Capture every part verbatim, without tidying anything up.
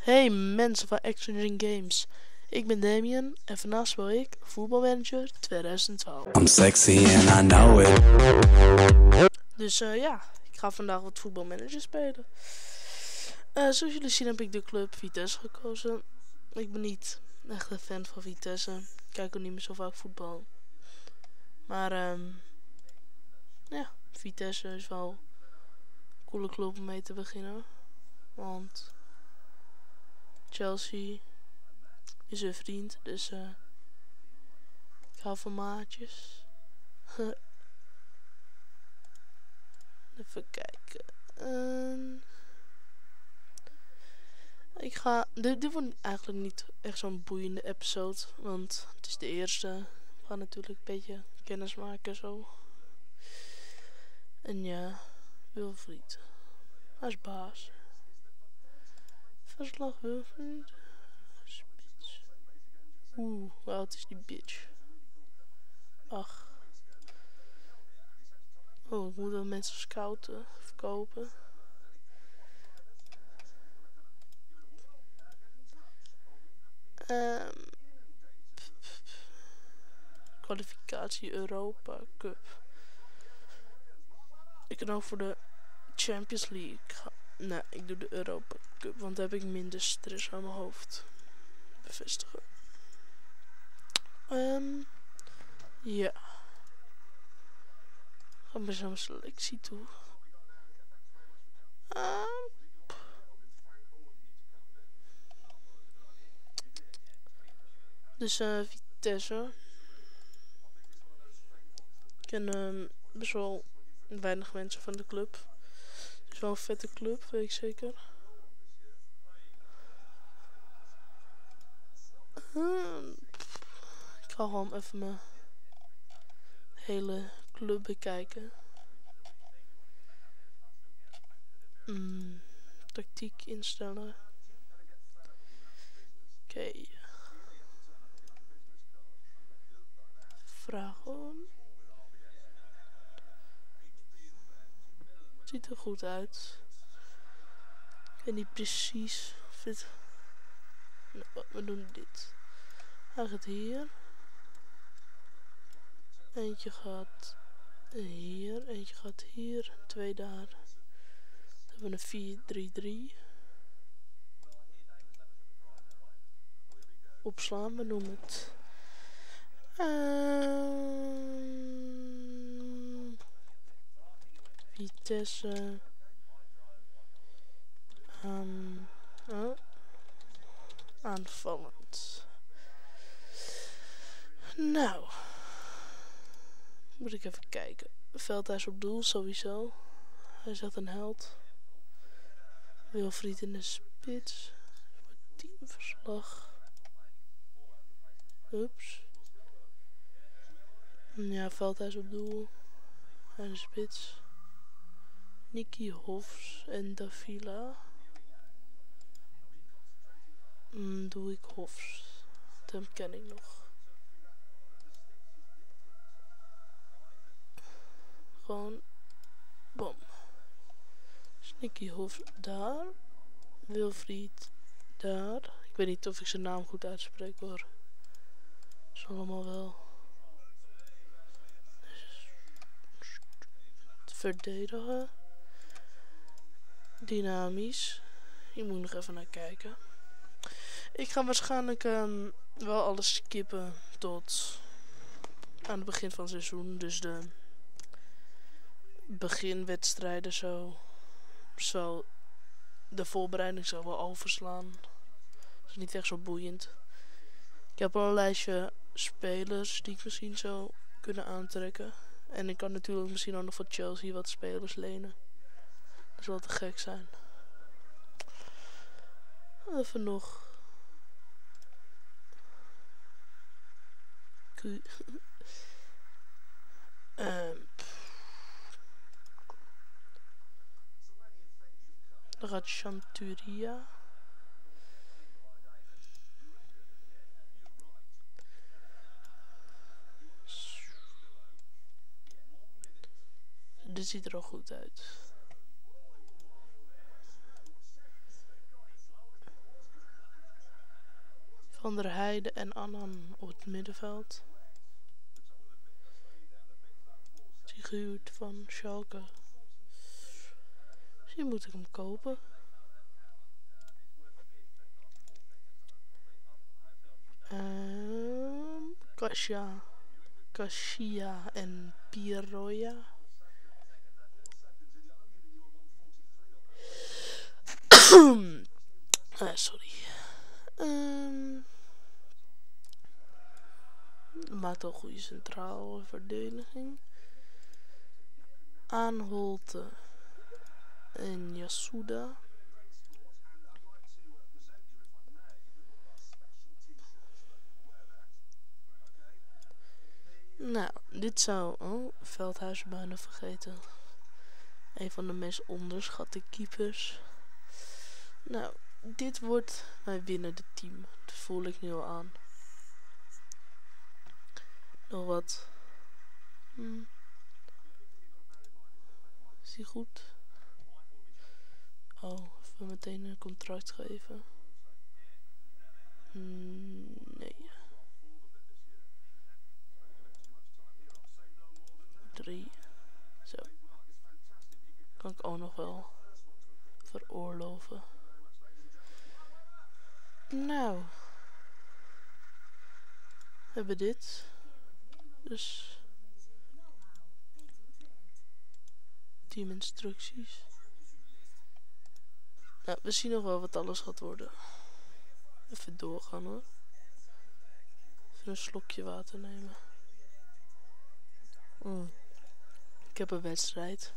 Hey mensen van Exchanging Games, ik ben Damien en vandaag speel ik Voetbalmanager twintig twaalf. I'm sexy and I know it. Dus uh, ja, ik ga vandaag wat Voetbalmanager spelen. Uh, zoals jullie zien heb ik de club Vitesse gekozen. Ik ben niet echt een fan van Vitesse, ik kijk ook niet meer zo vaak voetbal. Maar um, ja, Vitesse is wel een coole club om mee te beginnen. Want Chelsea is een vriend, dus uh, ik hou van maatjes. Even kijken. Uh, ik ga. Dit, dit wordt eigenlijk niet echt zo'n boeiende episode, want het is de eerste. We gaan natuurlijk een beetje kennis maken zo. En ja, Wilfried. Hij is baas. Verslag Wilfried. Spits. Oeh, hoe oud is die bitch? Ach. Oh, ik moet wel mensen scouten, verkopen. Um, kwalificatie Europa Cup. Ik kan ook voor de Champions League gaan. Nee, ik doe de Europa Cup, want dan heb ik minder stress aan mijn hoofd. Bevestigen. Um, ja. Gaan we zo'n selectie toe. Um, dus uh, Vitesse. Ik ken um, best wel weinig mensen van de club. Het is wel een vette club, weet ik zeker. Um, ik ga gewoon even mijn hele club bekijken. Mm, tactiek instellen. Oké. Okay. Vragen. Ziet er goed uit. Ik weet niet precies of dit. Nou, we doen dit. Hij gaat hier. Eentje gaat hier. Eentje gaat hier. Twee daar. Dan hebben we een vier drie drie. Opslaan, we noemen het. Um, Vitesse. Um, oh. Aanvallend. Nou. Moet ik even kijken. Veldhuis op doel, sowieso. Hij is echt een held. Wilfried in de spits. Teamverslag. Ups. Ja, Veldhuis op doel. Hij in de spits. Nicky Hofs en Davila. Mm, doe ik Hofs. Dat ken ik nog. Gewoon. Bom. Nicky Hofs daar. Wilfried daar. Ik weet niet of ik zijn naam goed uitspreek hoor. Is allemaal wel. Verdedigen. Dynamisch. Hier moet ik nog even naar kijken. Ik ga waarschijnlijk um, wel alles skippen tot aan het begin van het seizoen. Dus de beginwedstrijden zo. Zo de voorbereiding zal wel overslaan. Dat is niet echt zo boeiend. Ik heb al een lijstje spelers die ik misschien zou kunnen aantrekken. En ik kan natuurlijk misschien ook nog voor Chelsea wat spelers lenen. Dat zal te gek zijn. Even nog. um, dan gaat Chanturia. Dit ziet er al goed uit. Van der Heijden en Annan op het middenveld. Gehuurd van Schalke. Misschien moet ik hem kopen. Um, Kasia. Kasia en Piroja. ah, sorry. Um, maakt al goede centrale verdediging. Aanholte en Yasuda. Nou, dit zou... Oh, Veldhuis bijna vergeten. Een van de meest onderschatte keepers. Nou, dit wordt mijn winnende team. Dat voel ik nu al aan. Nog wat. Hm. Is die goed? Oh, even meteen een contract geven. Hmm, nee. Drie. Zo. Kan ik ook nog wel veroorloven. Nou. We hebben dit. Dus. Teaminstructies. Nou, we zien nog wel wat alles gaat worden. Even doorgaan hoor. Even een slokje water nemen. Mm. Ik heb een wedstrijd.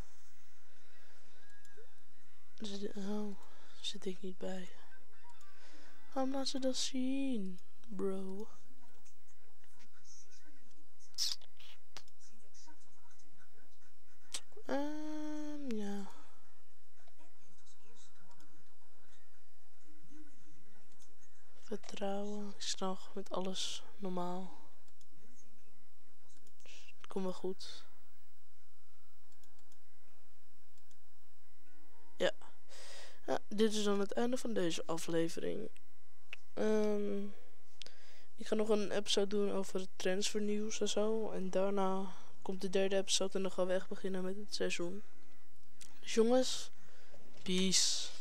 Zit, oh, zit ik niet bij. Waarom laat ze dat zien, bro? Um, ja. Vertrouwen. Ik snap met alles normaal. Het komt wel goed. Ja. Ja, dit is dan het einde van deze aflevering. Um, ik ga nog een episode doen over het transfernieuws en zo. En daarna komt de derde episode en dan gaan we echt beginnen met het seizoen. Dus jongens, peace.